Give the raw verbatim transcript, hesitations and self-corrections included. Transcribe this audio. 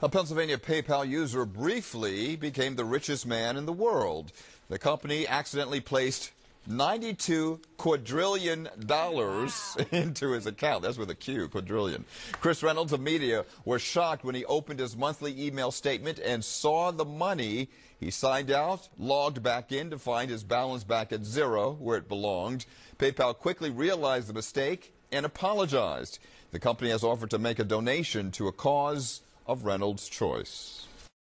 A Pennsylvania PayPal user briefly became the richest man in the world. The company accidentally placed ninety-two quadrillion dollars into his account. That's with a Q, quadrillion. Chris Reynolds of media was shocked when he opened his monthly email statement and saw the money. He signed out, logged back in to find his balance back at zero, where it belonged. PayPal quickly realized the mistake and apologized. The company has offered to make a donation to a cause of Reynolds' choice.